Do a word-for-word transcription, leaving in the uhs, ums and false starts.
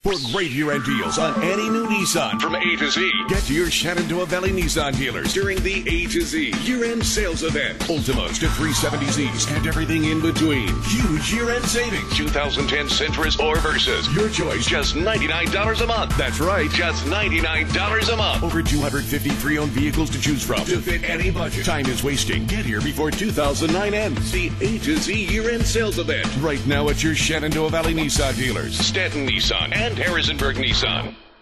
For great year-end deals on any new Nissan from A to Z, get to your Shenandoah Valley Nissan dealers during the A to Z year-end sales event. Ultimas to three seventy Zs and everything in between. Huge year-end savings. two thousand ten Sentras or Versas. Your choice, just ninety-nine dollars a month. That's right, just ninety-nine dollars a month. Over two hundred fifty pre-owned vehicles to choose from to fit any budget. Time is wasting. Get here before two thousand nine ends. The A to Z year-end sales event. Right now at your Shenandoah Valley Nissan dealers. Staunton Nissan and Harrisonburg Nissan.